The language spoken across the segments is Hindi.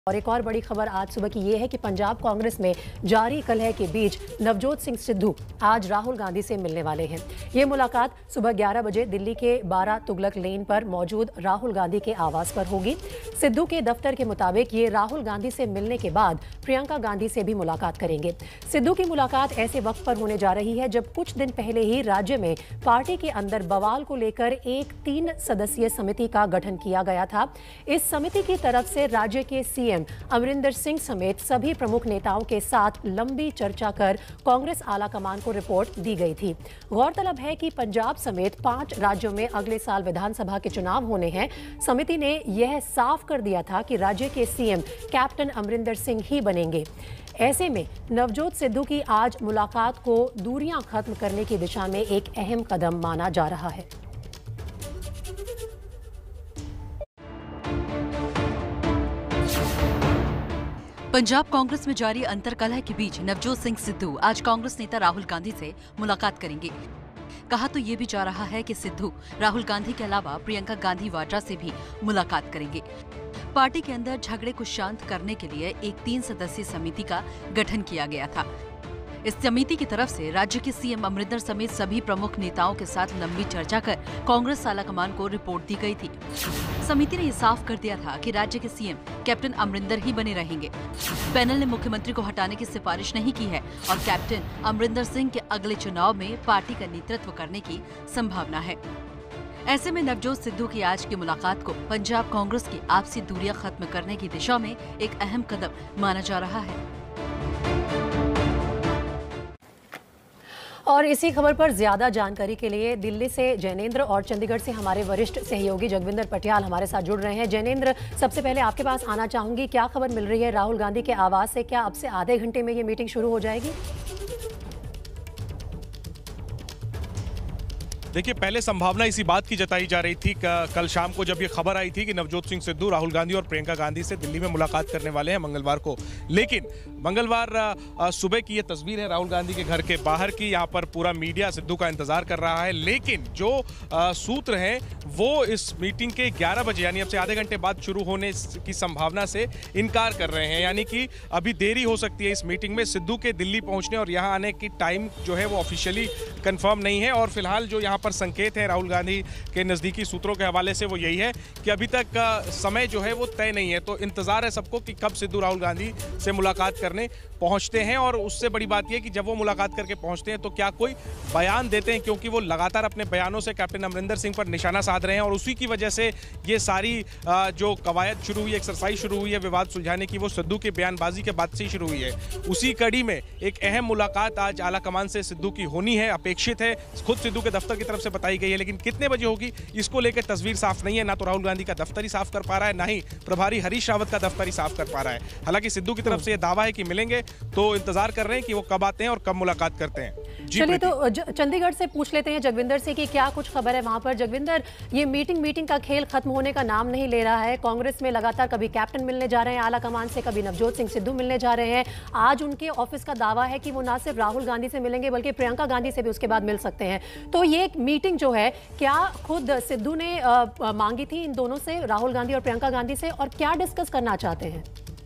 और एक और बड़ी खबर आज सुबह की ये है कि पंजाब कांग्रेस में जारी कलह के बीच नवजोत सिंह सिद्धू आज राहुल गांधी से मिलने वाले हैं। ये मुलाकात सुबह 11 बजे दिल्ली के 12 तुगलक लेन पर मौजूद राहुल गांधी के आवास पर होगी। सिद्धू के दफ्तर के मुताबिक ये राहुल गांधी से मिलने के बाद प्रियंका गांधी से भी मुलाकात करेंगे। सिद्धू की मुलाकात ऐसे वक्त पर होने जा रही है जब कुछ दिन पहले ही राज्य में पार्टी के अंदर बवाल को लेकर एक 3 सदस्यीय समिति का गठन किया गया था। इस समिति की तरफ से राज्य के सीएम अमरिंदर सिंह समेत सभी प्रमुख नेताओं के साथ लंबी चर्चा कर कांग्रेस आलाकमान को रिपोर्ट दी गई थी। गौरतलब है कि पंजाब समेत 5 राज्यों में अगले साल विधानसभा के चुनाव होने हैं। समिति ने यह साफ कर दिया था कि राज्य के सीएम कैप्टन अमरिंदर सिंह ही बनेंगे। ऐसे में नवजोत सिद्धू की आज मुलाकात को दूरियां खत्म करने की दिशा में एक अहम कदम माना जा रहा है। पंजाब कांग्रेस में जारी अंतरकलह के बीच नवजोत सिंह सिद्धू आज कांग्रेस नेता राहुल गांधी से मुलाकात करेंगे। कहा तो ये भी जा रहा है कि सिद्धू राहुल गांधी के अलावा प्रियंका गांधी वाड्रा से भी मुलाकात करेंगे। पार्टी के अंदर झगड़े को शांत करने के लिए एक 3 सदस्यीय समिति का गठन किया गया था। इस समिति की तरफ से राज्य के सीएम अमरिंदर समेत सभी प्रमुख नेताओं के साथ लंबी चर्चा कर कांग्रेस आलाकमान को रिपोर्ट दी गई थी। समिति ने ये साफ कर दिया था कि राज्य के सीएम कैप्टन अमरिंदर ही बने रहेंगे। पैनल ने मुख्यमंत्री को हटाने की सिफारिश नहीं की है और कैप्टन अमरिंदर सिंह के अगले चुनाव में पार्टी का नेतृत्व करने की संभावना है। ऐसे में नवजोत सिद्धू की आज की मुलाकात को पंजाब कांग्रेस की आपसी दूरियां खत्म करने की दिशा में एक अहम कदम माना जा रहा है। और इसी खबर पर ज्यादा जानकारी के लिए दिल्ली से जैनेंद्र और चंडीगढ़ से हमारे वरिष्ठ सहयोगी जगविंदर पटियाल हमारे साथ जुड़ रहे हैं। जैनेंद्र, सबसे पहले आपके पास आना चाहूंगी, क्या खबर मिल रही है राहुल गांधी के आवास से? क्या अब से आधे घंटे में ये मीटिंग शुरू हो जाएगी? देखिए, पहले संभावना इसी बात की जताई जा रही थी कल शाम को जब ये खबर आई थी कि नवजोत सिंह सिद्धू राहुल गांधी और प्रियंका गांधी से दिल्ली में मुलाकात करने वाले हैं मंगलवार को। लेकिन मंगलवार सुबह की ये तस्वीर है राहुल गांधी के घर के बाहर की। यहाँ पर पूरा मीडिया सिद्धू का इंतजार कर रहा है। लेकिन जो सूत्र हैं वो इस मीटिंग के 11 बजे यानी अब से आधे घंटे बाद शुरू होने की संभावना से इनकार कर रहे हैं। यानी कि अभी देरी हो सकती है इस मीटिंग में। सिद्धू के दिल्ली पहुंचने और यहाँ आने की टाइम जो है वो ऑफिशियली कंफर्म नहीं है। और फिलहाल जो यहाँ पर संकेत है राहुल गांधी के नजदीकी सूत्रों के हवाले से वो यही है कि अभी तक समय जो है वो तय नहीं है। तो इंतजार है सबको कि कब सिद्धू राहुल गांधी से मुलाकात करने पहुंचते हैं। और उससे बड़ी बात यह कि जब वो मुलाकात करके पहुंचते हैं तो क्या कोई बयान देते हैं, क्योंकि वो लगातार अपने बयानों से कैप्टन अमरिंदर सिंह पर निशाना साध रहे हैं। और उसी की वजह से ये सारी जो कवायद शुरू हुई, एक्सरसाइज शुरू हुई है विवाद सुलझाने की, वो सिद्धू की बयानबाजी के बाद से शुरू हुई है। उसी कड़ी में एक अहम मुलाकात आज आलाकमान से सिद्धू की होनी है, अपेक्षित है। खुद सिद्धू के दफ्तर की तरफ से बताई गई है, लेकिन कितने बजे होगी इसको लेकर तस्वीर साफ नहीं है। ना तो राहुल गांधी का दफ्तर ही साफ कर पा रहा है, ना ही प्रभारी हरीश रावत का दफ्तर ही साफ कर पा रहा है। हालांकि सिद्धू की तरफ से यह दावा है कि मिलेंगे, तो इंतजार कर रहे हैं कि वो कब आते हैं और कब मुलाकात करते हैं। चलिए तो चंडीगढ़ से पूछ लेते हैं जगविंदर से कि क्या कुछ खबर है वहां पर। जगविंदर, ये मीटिंग का खेल खत्म होने का नाम नहीं ले रहा है। कांग्रेस में लगातार कभी कैप्टन मिलने जा रहे हैं आलाकमान से, कभी नवजोत सिंह सिद्धू मिलने जा रहे हैं। आज उनके ऑफिस का दावा है कि वो ना सिर्फ राहुल गांधी से मिलेंगे बल्कि प्रियंका गांधी से भी उसके बाद मिल सकते हैं। तो ये मीटिंग जो है, क्या खुद सिद्धू ने मांगी थी इन दोनों से, राहुल गांधी और प्रियंका गांधी से, और क्या डिस्कस करना चाहते हैं?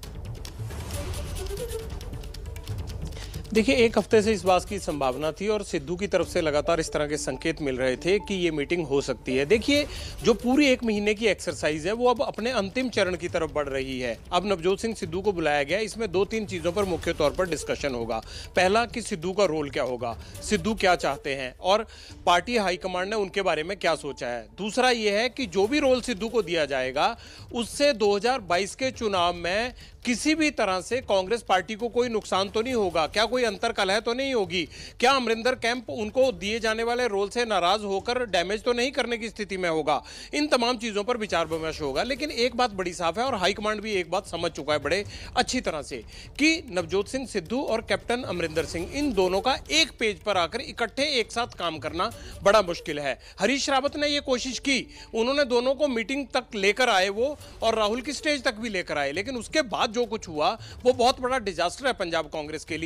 देखिए, एक हफ्ते से इस बात की संभावना थी और सिद्धू की तरफ से लगातार इस तरह के संकेत मिल रहे थे कि ये मीटिंग हो सकती है। देखिए, जो पूरी 1 महीने की एक्सरसाइज है वो अब अपने अंतिम चरण की तरफ बढ़ रही है। अब नवजोत सिंह सिद्धू को बुलाया गया, इसमें 2-3 चीजों पर मुख्य तौर पर डिस्कशन होगा। पहला कि सिद्धू का रोल क्या होगा, सिद्धू क्या चाहते हैं और पार्टी हाईकमांड ने उनके बारे में क्या सोचा है। दूसरा ये है कि जो भी रोल सिद्धू को दिया जाएगा उससे 2022 के चुनाव में किसी भी तरह से कांग्रेस पार्टी को कोई नुकसान तो नहीं होगा, क्या कोई अंतरकलह तो नहीं होगी, क्या अमरिंदर कैंप उनको दिए जाने वाले रोल से नाराज होकर डैमेज तो नहीं करने की स्थिति में होगा। इन तमाम चीजों पर विचार विमर्श होगा। लेकिन एक बात बड़ी साफ है और हाईकमांड भी एक बात समझ चुका है बड़े अच्छी तरह से कि नवजोत सिंह सिद्धू और कैप्टन अमरिंदर सिंह, इन दोनों का एक पेज पर आकर इकट्ठे एक साथ काम करना बड़ा मुश्किल है। हरीश रावत ने यह कोशिश की, उन्होंने दोनों को मीटिंग तक लेकर आए वो, और राहुल की स्टेज तक भी लेकर आए। लेकिन उसके बाद जो कुछ हुआ वो बहुत बड़ा डिजास्टर है पंजाब कांग्रेस के लिए। एक तरफ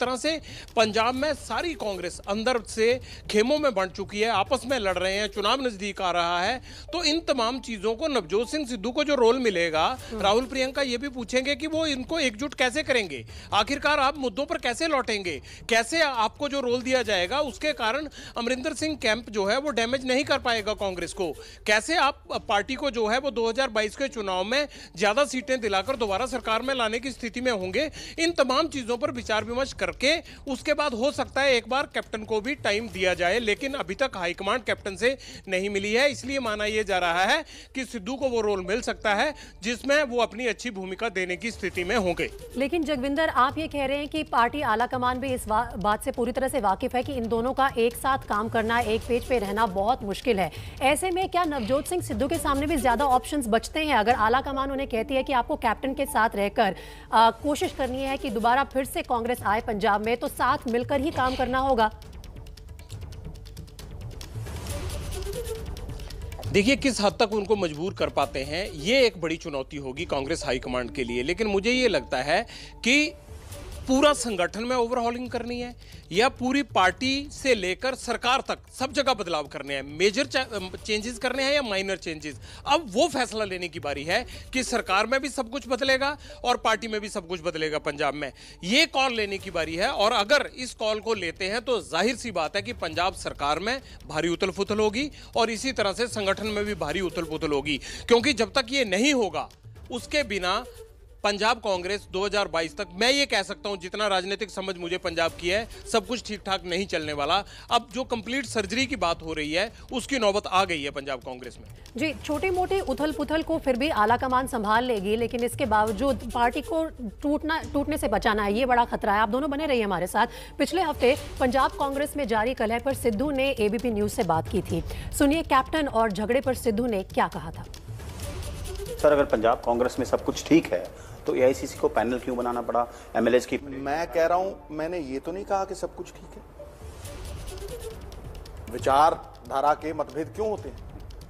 तरह से पंजाब में सारी कांग्रेस अंदर से खेमों में बंट चुकी है, आपस में लड़ रहे हैं, चुनाव नजदीक आ रहा है, तो इन तमाम चीजों को नवजोत सिंह सिद्धू को जो रोल मिलेगा, राहुल प्रियंका ये भी पूछेंगे कि वो इनको एकजुट कैसे करेंगे, आखिरकार आप मुद्दों पर कैसे लौटेंगे, कैसे आपको जो रोल दिया जाएगा उसके कारण अमरिंदर सिंह कैंप जो है वो डैमेज नहीं कर पाएगा कांग्रेस को, कैसे आप पार्टी को जो है वो 2022 के चुनाव में ज्यादा सीटें दिलाकर दोबारा सरकार में लाने की स्थिति में होंगे। इन तमाम चीजों पर विचार विमर्श करके उसके बाद हो सकता है एक बार कैप्टन को भी टाइम दिया जाए, लेकिन अभी तक हाईकमांड कैप्टन से नहीं मिली है, इसलिए माना यह जा रहा है कि सिद्धू को वो रोल मिल सकता है जिसमें वो अपनी अच्छी भूमिका देने की स्थिति में होंगे। लेकिन जगविंदर, आप ये कह रहे हैं कि पार्टी आला कमान भी इस बात से पूरी तरह से वाकिफ है कि इन दोनों का एक साथ काम करना, एक पेज पे रहना बहुत मुश्किल है। ऐसे में क्या नवजोत सिंह सिद्धू के सामने भी ज्यादा ऑप्शंस बचते हैं? अगर आला कमान उन्हें कहती है कि आपको कैप्टन के साथ रहकर कोशिश करनी है कि दोबारा फिर से कांग्रेस आए पंजाब में, तो साथ मिलकर ही काम करना होगा। देखिए किस हद तक उनको मजबूर कर पाते हैं, ये एक बड़ी चुनौती होगी कांग्रेस हाईकमांड के लिए। लेकिन मुझे ये लगता है कि पूरा संगठन में ओवरहॉलिंग करनी है या पूरी पार्टी से लेकर सरकार तक सब जगह बदलाव करने हैं, मेजर चेंजेस करने हैं या माइनर चेंजेस, अब वो फैसला लेने की बारी है कि सरकार में भी सब कुछ बदलेगा और पार्टी में भी सब कुछ बदलेगा पंजाब में, ये कॉल लेने की बारी है। और अगर इस कॉल को लेते हैं तो जाहिर सी बात है कि पंजाब सरकार में भारी उथल पुथल होगी और इसी तरह से संगठन में भी भारी उथल पुथल होगी, क्योंकि जब तक ये नहीं होगा उसके बिना पंजाब कांग्रेस 2022 तक, मैं ये कह सकता हूं जितना राजनीतिक समझ मुझे पंजाब की है, सब कुछ ठीक ठाक नहीं चलने वाला। अब जो कंप्लीट सर्जरी की बात हो रही है उसकी नौबत आ गई है पंजाब कांग्रेस में। जी, छोटी मोटी उथल पुथल को फिर भी आला कमान संभाल लेगी, लेकिन इसके बावजूद पार्टी को टूटने से बचाना है, ये बड़ा खतरा है। आप दोनों बने रहिए हमारे साथ। पिछले हफ्ते पंजाब कांग्रेस में जारी कलह पर सिद्धू ने एबीपी न्यूज से बात की थी। सुनिए कैप्टन और झगड़े पर सिद्धू ने क्या कहा था। सर, अगर पंजाब कांग्रेस में सब कुछ ठीक है तो एआईसीसी को पैनल क्यों बनाना पड़ा? एमएलएज की मैं कह रहा हूं, मैंने ये तो नहीं कहा कि सब कुछ ठीक है। विचारधारा के मतभेद क्यों होते हैं?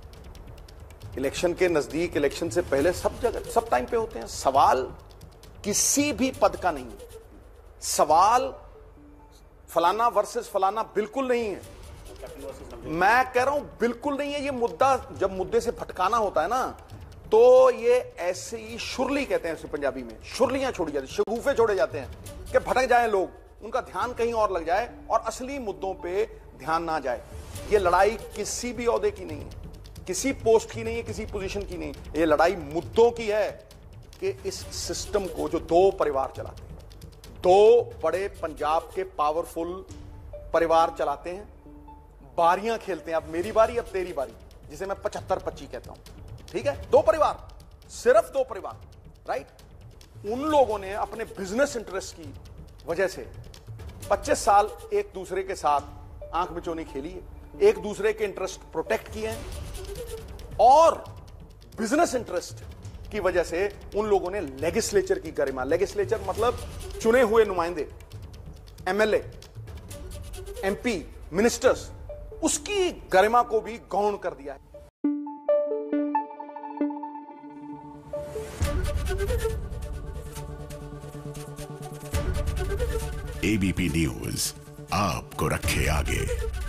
इलेक्शन के नजदीक, इलेक्शन से पहले सब जगह सब टाइम पे होते हैं। सवाल किसी भी पद का नहीं है, सवाल फलाना वर्सेस फलाना बिल्कुल नहीं है। मैं कह रहा हूं बिल्कुल नहीं है। ये मुद्दा, जब मुद्दे से भटकाना होता है ना, तो ये ऐसे ही शुरली कहते हैं, पंजाबी में शुरलियां छोड़ी जाती, शगुफे छोड़े जाते हैं कि भटक जाएं लोग, उनका ध्यान कहीं और लग जाए और असली मुद्दों पे ध्यान ना जाए। ये लड़ाई किसी भी ओहदे की नहीं है, किसी पोस्ट की नहीं है, किसी पोजीशन की नहीं है। ये लड़ाई मुद्दों की है कि इस सिस्टम को जो दो परिवार चलाते हैं, दो बड़े पंजाब के पावरफुल परिवार चलाते हैं, बारियां खेलते हैं, अब मेरी बारी अब तेरी बारी, जिसे मैं 75-25 कहता हूं, ठीक है? दो परिवार, सिर्फ दो परिवार, राइट? उन लोगों ने अपने बिजनेस इंटरेस्ट की वजह से 25 साल एक दूसरे के साथ आंख मिचौनी खेली है, एक दूसरे के इंटरेस्ट प्रोटेक्ट किए हैं और बिजनेस इंटरेस्ट की वजह से उन लोगों ने लेजिस्लेचर की गरिमा, लेजिस्लेचर मतलब चुने हुए नुमाइंदे, एमएलए, एमपी, मिनिस्टर्स, उसकी गरिमा को भी गौण कर दिया है। एबीपी न्यूज आपको रखे आगे।